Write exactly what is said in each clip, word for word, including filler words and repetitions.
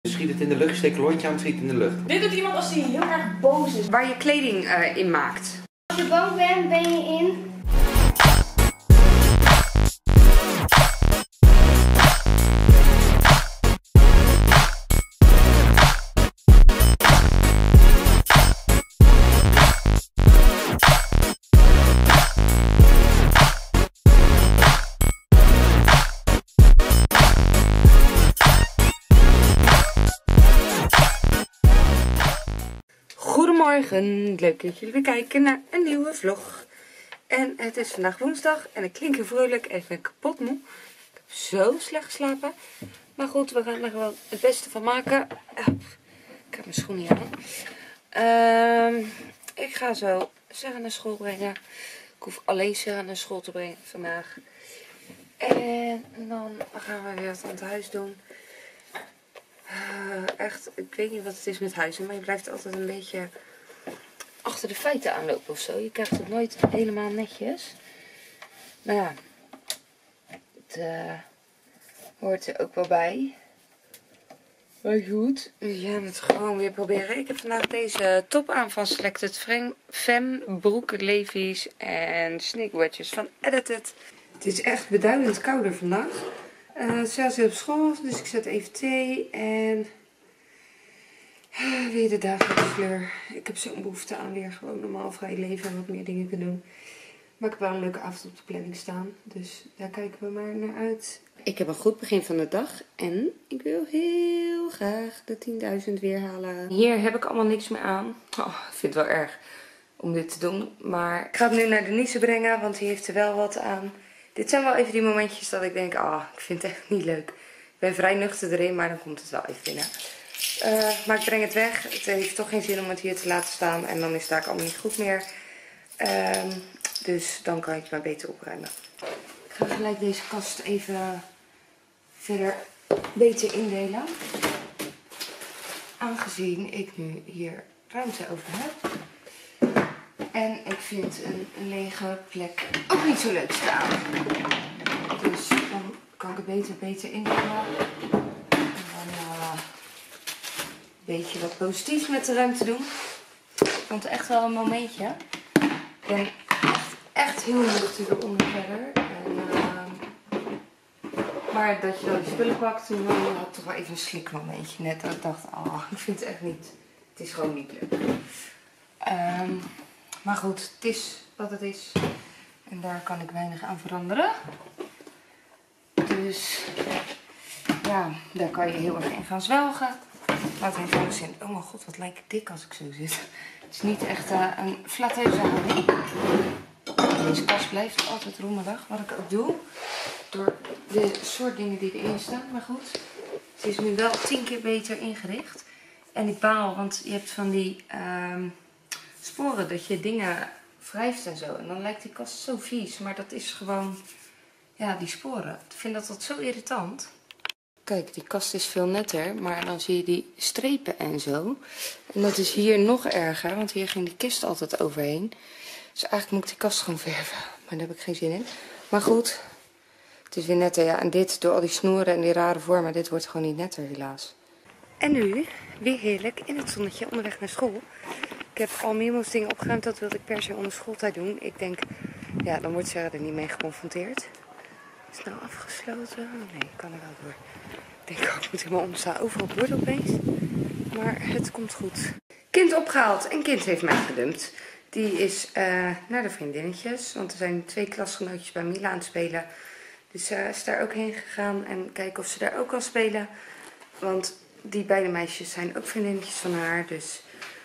Schiet het in de lucht, steek een lontje aan, schiet in de lucht. Dit doet iemand als hij heel erg boos is. Waar je kleding uh, in maakt. Als je boos bent, ben je in. Goedemorgen, leuk dat jullie weer kijken naar een nieuwe vlog. En het is vandaag woensdag en ik klink heel vrolijk en ik ben kapot moe. Ik heb zo slecht geslapen. Maar goed, we gaan er gewoon het beste van maken. Oh, ik heb mijn schoenen hier aan. Uh, ik ga zo Sarah naar school brengen. Ik hoef alleen Sarah naar school te brengen vandaag. En dan gaan we weer wat aan het huis doen. Uh, echt, ik weet niet wat het is met huizen, maar je blijft altijd een beetje achter de feiten aanlopen of zo. Je krijgt het nooit helemaal netjes. Nou ja, het uh, hoort er ook wel bij. Maar goed, we gaan het gewoon weer proberen. Ik heb vandaag deze top aan van Selected Femme, broek, Levi's en sneak wedges van Edited. Het is echt beduidend kouder vandaag. Uh, zelfs op school, dus ik zet even thee en uh, weer de dagelijkse fleur. Ik heb zo'n behoefte aan weer gewoon normaal vrij leven en wat meer dingen kunnen doen. Maar ik heb wel een leuke avond op de planning staan, dus daar kijken we maar naar uit. Ik heb een goed begin van de dag en ik wil heel graag de tienduizend weer halen. Hier heb ik allemaal niks meer aan. Oh, ik vind het wel erg om dit te doen, maar ik ga het nu naar Denise brengen, want die heeft er wel wat aan. Dit zijn wel even die momentjes dat ik denk, ah, oh, ik vind het echt niet leuk. Ik ben vrij nuchter erin, maar dan komt het wel even binnen. Uh, maar ik breng het weg. Het heeft toch geen zin om het hier te laten staan. En dan is het daar allemaal niet goed meer. Uh, dus dan kan ik het maar beter opruimen. Ik ga gelijk deze kast even verder beter indelen. Aangezien ik nu hier ruimte over heb. En ik vind een, een lege plek ook niet zo leuk staan. Dus dan kan ik het beter, beter indelen. En dan uh, een beetje wat positiefs met de ruimte doen. Ik vond het echt wel een momentje. Ik ben echt, echt heel nuchter eronder verder. En, uh, maar dat je dan die spullen pakt, toen had ik toch wel even een slikmomentje net. Dat ik dacht, ah, oh, ik vind het echt niet. Het is gewoon niet leuk. Um, Maar goed, het is wat het is. En daar kan ik weinig aan veranderen. Dus ja, daar kan je heel erg in gaan zwelgen. Maar het heeft ook zin. Oh mijn god, wat lijk ik dik als ik zo zit. Het is niet echt uh, een flatteuze houding. Deze kast blijft altijd rommelig, wat ik ook doe. Door de soort dingen die erin staan. Maar goed, het is nu wel tien keer beter ingericht. En ik baal, want je hebt van die... Uh, sporen dat je dingen wrijft en zo. En dan lijkt die kast zo vies. Maar dat is gewoon, ja, die sporen. Ik vind dat dat zo irritant. Kijk, die kast is veel netter. Maar dan zie je die strepen en zo. En dat is hier nog erger. Want hier ging die kist altijd overheen. Dus eigenlijk moet ik die kast gewoon verven. Maar daar heb ik geen zin in. Maar goed, het is weer netter. Ja, en dit, door al die snoeren en die rare vormen. Dit wordt gewoon niet netter, helaas. En nu, weer heerlijk in het zonnetje onderweg naar school. Ik heb al meermaals dingen opgeruimd, dat wilde ik per se onder schooltijd doen. Ik denk, ja, dan wordt Sarah er niet mee geconfronteerd. Is het nou afgesloten? Oh nee, ik kan er wel door. Ik denk, oh, ik moet helemaal omstaan. Overal borden opeens. Maar het komt goed. Kind opgehaald en kind heeft mij gedumpt. Die is uh, naar de vriendinnetjes, want er zijn twee klasgenootjes bij Mila aan het spelen. Dus ze uh, is daar ook heen gegaan en kijken of ze daar ook kan spelen. Want die beide meisjes zijn ook vriendinnetjes van haar, dus...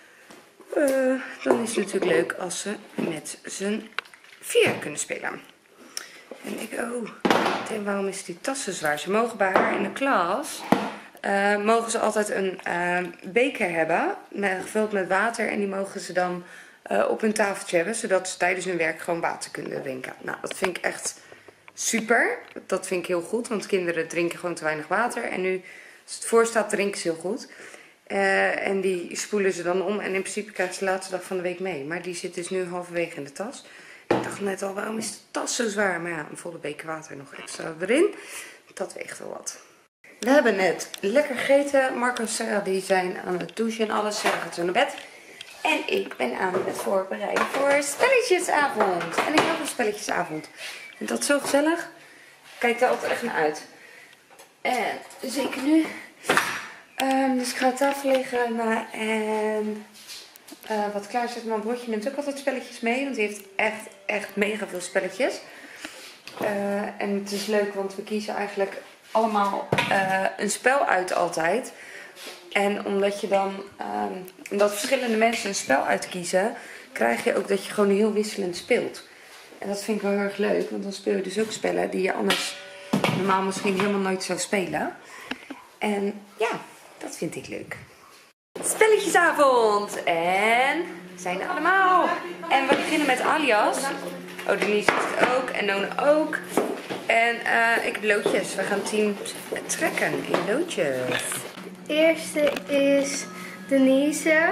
Uh, dan is het natuurlijk leuk als ze met z'n vier kunnen spelen. En ik, oh, en waarom is die tas zo zwaar? Ze mogen bij haar in de klas, uh, mogen ze altijd een uh, beker hebben, met, gevuld met water. En die mogen ze dan uh, op hun tafeltje hebben, zodat ze tijdens hun werk gewoon water kunnen drinken. Nou, dat vind ik echt super. Dat vind ik heel goed, want kinderen drinken gewoon te weinig water. En nu, als het voor staat, drinken ze heel goed. Uh, en die spoelen ze dan om en in principe krijgen ze de laatste dag van de week mee. Maar die zit dus nu halverwege in de tas. Ik dacht net al, waarom is de tas zo zwaar? Maar ja, een volle beker water nog extra erin. Dat weegt wel wat. We hebben net lekker gegeten. Marco en Sarah die zijn aan het douchen en alles. Sarah gaat zo naar bed. En ik ben aan het voorbereiden voor spelletjesavond. En ik heb een spelletjesavond. Ik vind dat zo gezellig. Ik kijk daar altijd echt naar uit. En zeker nu. Um, dus ik ga de tafel liggen maar, en uh, wat klaarzetten. Mijn broertje neemt ook altijd spelletjes mee. Want hij heeft echt, echt mega veel spelletjes. Uh, en het is leuk, want we kiezen eigenlijk allemaal uh, een spel uit altijd. En omdat je dan, um, omdat verschillende mensen een spel uitkiezen, krijg je ook dat je gewoon heel wisselend speelt. En dat vind ik wel heel erg leuk, want dan speel je dus ook spellen die je anders normaal misschien helemaal nooit zou spelen. En ja, dat vind ik leuk. Spelletjesavond! En we zijn er allemaal. En we beginnen met Alias. Oh, Denise is het ook. En Nona ook. En uh, ik heb loodjes. We gaan team trekken in loodjes. De eerste is Denise.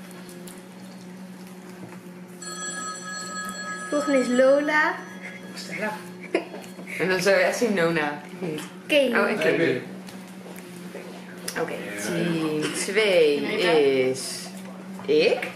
Volgende is Lola. Stella. En dan zou je echt zien Nona. Kaylee. Oh, en Kaylee. Oké, okay. Team twee is ik.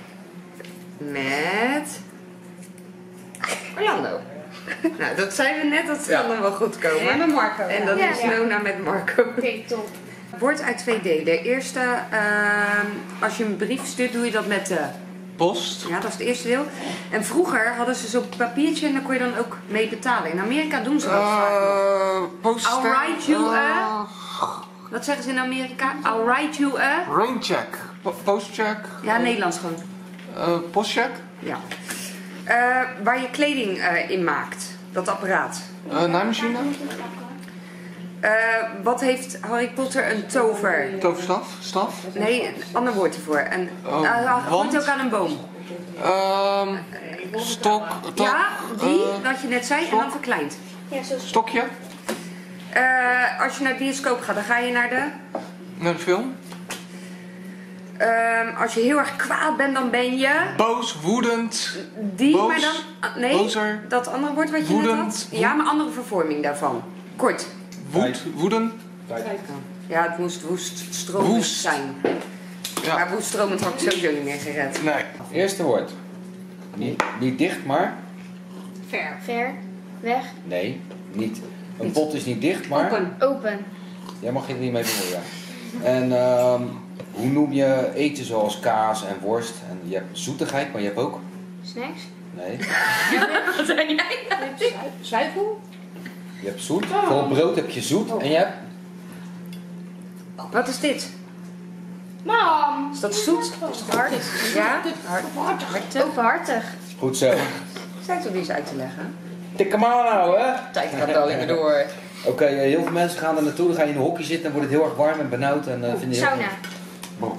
Met Orlando. Nou, dat zijn we net, dat zal dan wel goed komen. En met Marco. En dan ja. is Nona met Marco. Oké, okay, top. Wordt uit twee delen. Eerste, uh, als je een brief stuurt, doe je dat met de post. Ja, dat is het eerste deel. En vroeger hadden ze zo'n papiertje en dan kon je dan ook mee betalen. In Amerika doen ze dat Uh, vaak nog. post. I'll write you a... Uh, Wat zeggen ze in Amerika? I'll write you a... raincheck. Po- Postcheck. Ja, Nederlands gewoon. Uh, postcheck. Ja. Uh, waar je kleding uh, in maakt. Dat apparaat. Uh, naaimachine. Uh, wat heeft Harry Potter een tover? Toverstaf. Staf. Nee, een ander woord ervoor. En Oh, uh, wand. hoort ook aan een boom. Um, stok. to- Ja, die, uh, wat je net zei, en dan verkleind. Ja, zo. stokje. Uh, als je naar de bioscoop gaat, dan ga je naar de... Naar de film. Uh, als je heel erg kwaad bent, dan ben je... Boos, woedend. Die, Boos, maar dan... uh, nee, bozer, dat andere woord wat je woedend, net had. Ja, maar andere vervorming daarvan. Kort. Woed, woeden. Ja, het moest woest stromend Woest. zijn. Ja. Maar woest stromend had ik sowieso niet meer gered. Nee. Eerste woord. Niet, niet dicht, maar... Ver. Ver. Weg. Nee, niet. Een pot is niet dicht, maar... Open. Open. Jij mag er niet mee doen, ja. En ehm, hoe noem je eten zoals kaas en worst? En je hebt zoetigheid, maar je hebt ook... Snacks. Nee. Wat zei jij? Zuivel? Je hebt zoet. Voor het brood heb je zoet. En je hebt... Wat is dit? Mam. Is dat zoet? Hard. Ja? Hard. Hartig. Openhartig. Goed zo. Zijn toch eens uit te leggen? Tik hem aan nou, hè? Tijd gaat al even door. Oké, eh, heel veel mensen gaan er naartoe. Dan ga je in een hokje zitten en wordt het heel erg warm en benauwd. En uh, vind je heel... Sauna.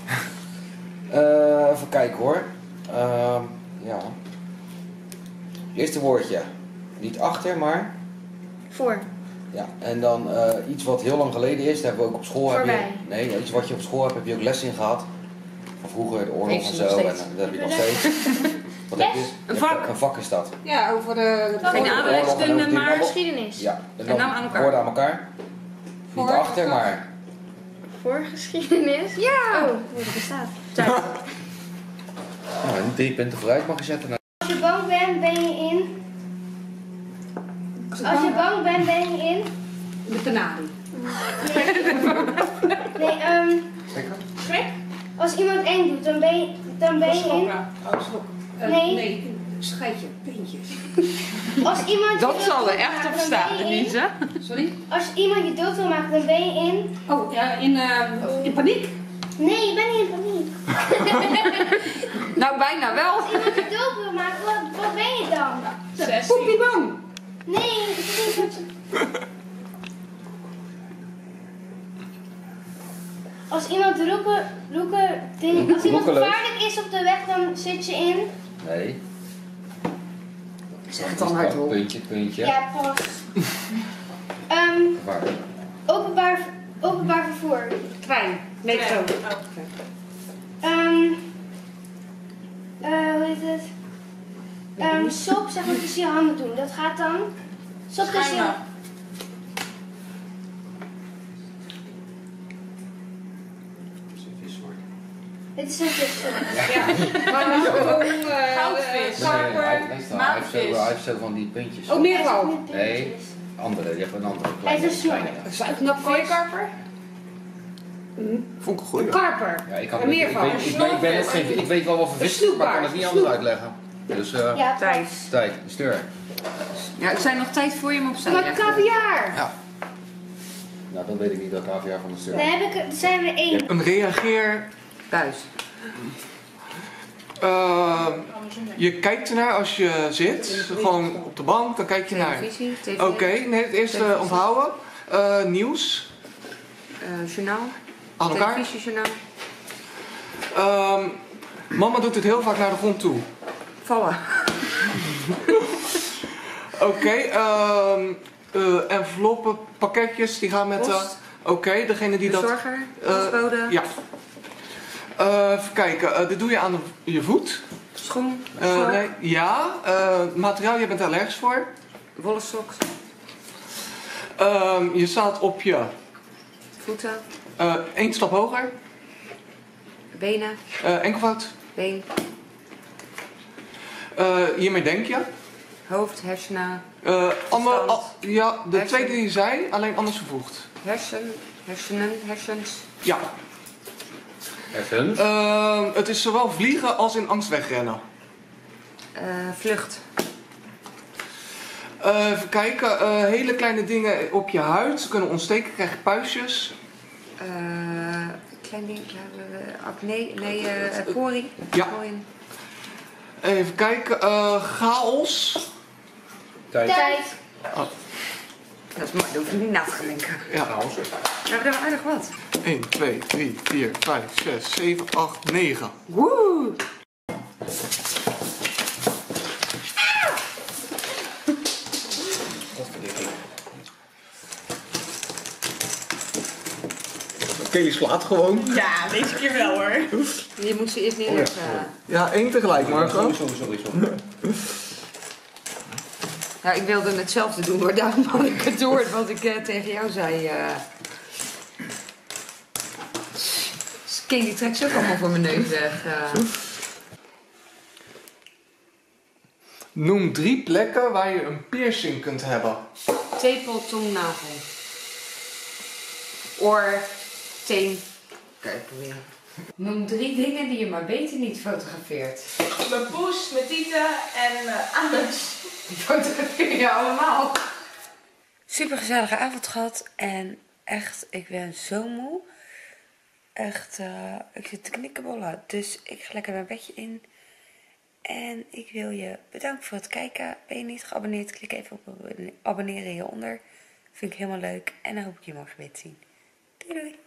Uh, even kijken hoor. Uh, ja. Eerste woordje. Niet achter, maar... Voor. Ja. En dan uh, iets wat heel lang geleden is. Daar hebben we ook op school... Heb je, Voorbij. nee, iets wat je op school hebt, heb je ook les in gehad. Van vroeger, de oorlog Heeft en ze nog zo. En steeds. uh, dat heb je nog steeds. Wat heb je? Je Een hebt- vak. Een vak is dat. Ja, over de... Geen Oorlog en aardrijkskunde, over die- maar... Geschiedenis. Ja. En En dan aan elkaar. woorden aan elkaar. Niet Voor- achter, maar... Voor geschiedenis. Ja! Oh, hoe het bestaat. Nou, drie punten vooruit mag je zetten. Als je bang bent, ben je in. Als je bang bent, ben je in. De penarie. Nee, ehm. Schrik? Als iemand eng doet, dan ben je, dan ben je in. Schrokken. Oh, schrokken. Uh, Nee. Nee, scheidje, pintjes. Als iemand je Dat dood zal er wil echt maken, op dan staan, ben je in. Denise. Sorry? Als iemand je dood wil maken, dan ben je in. Oh, ja, in, uh, in paniek? Nee, je bent niet in paniek. Nou, bijna wel. Als iemand je dood wil maken, wat, wat ben je dan? Poepie bang. Nee, het is niet wat. Als iemand roepen, roepen, ding, als iemand Roekeloos. gevaarlijk is op de weg, dan zit je in. Nee. Zeg het dan hardop. Puntje, puntje. Ja, pas. Ehm Waar? openbaar, openbaar vervoer. Trein. Metro. Ehm eh, hoe heet het? Ehm sop, zeg maar tussen je handen doen. Dat gaat dan. Sop tussen je. Het is een vis. Ja. Maar gewoon... eh, Goudvis. eh, Nee, hij, Karper. heeft- hij, heeft zo, hij heeft zo van die puntjes. Oh, meerval. Nee, andere. Je hebt een andere Hij kleine. is een snor. kleine. Zuidnapvis. Kooikarper? Vond ik een goeie. Een karper. Ja, ik, kan, Een ik, ik, meerval. weet, ik, ben, ik, ben ook geen, ik weet wel wat voor vis het is, maar ik kan het niet anders uitleggen. Dus, eh Ja, Tijd. tijd, steur. Ja, er zijn nog tijd voor je hem opzij Maar legt. caviar. Ja. Nou, dan weet ik niet dat caviar van de steur. Dan heb ik, er zijn er één. Een reageer. Buis. Uh, je kijkt ernaar als je zit. Gewoon op de bank, dan kijk je naar. Televisie, tv, Oké, nee, het eerste Televisie. onthouden. Uh, nieuws. eh, journaal, Aan elkaar. televisiejournaal, Um, mama doet het heel vaak naar de grond toe. vallen, Oké, okay, um, uh, enveloppen, pakketjes, die gaan met... uh, post, Oké, degene die dat... bezorger, eh, postbode, Ja. Uh, even kijken, uh, dit doe je aan de- je voet. schoen, Uh, sok, nee, ja, uh, materiaal, je bent er allergisch voor. wollen soks, Um, je staat op je voeten, uh, één stap hoger, benen, uh, enkelvoud. been, Uh, hiermee denk je. hoofd, hersenen, Uh, ander, Verstand. al- ja, de Hersen. tweede die je zei, alleen anders vervoegd. hersen, hersenen, hersens, Ja. Hersens. Uh, het is zowel vliegen als in angst wegrennen. eh, vlucht, Uh, even kijken, uh, hele kleine dingen op je huid. Ze kunnen ontsteken, krijg je puistjes. eh, klein ding, ja, eh, acne, nee, eh pori, Ja. poriën. Even kijken, uh, chaos. Tijd. Tijd. Dat is mooi, daar hoef je niet na te gaan denken. Ja. Chaos. We hebben er aardig wat. één, twee, drie, vier, vijf, zes, zeven, acht, negen. Woe! Kelly slaat gewoon. Ja, deze keer wel hoor. Je moet ze eerst neerleggen. Ja, één tegelijk, Marco. Sorry, sorry, sorry. Ja, ik wilde hetzelfde doen hoor, daarom had ik het door wat ik eh, tegen jou zei. eh. King die trekt ze ook allemaal voor mijn neus weg. eh. Noem drie plekken waar je een piercing kunt hebben. Tepel, tong, navel. Oor, teen. Kijk, proberen. Noem drie dingen die je maar beter niet fotografeert. Mijn poes, mijn tieten en uh, anus. Die fotografeer je allemaal. Super gezellige avond gehad en echt, ik ben zo moe. Echt, uh, ik zit te knikkenbollen. Dus ik ga lekker mijn bedje in. En ik wil je bedanken voor het kijken. Ben je niet geabonneerd? Klik even op abonneren hieronder. Vind ik helemaal leuk. En dan hoop ik je morgen weer te zien. Doei doei.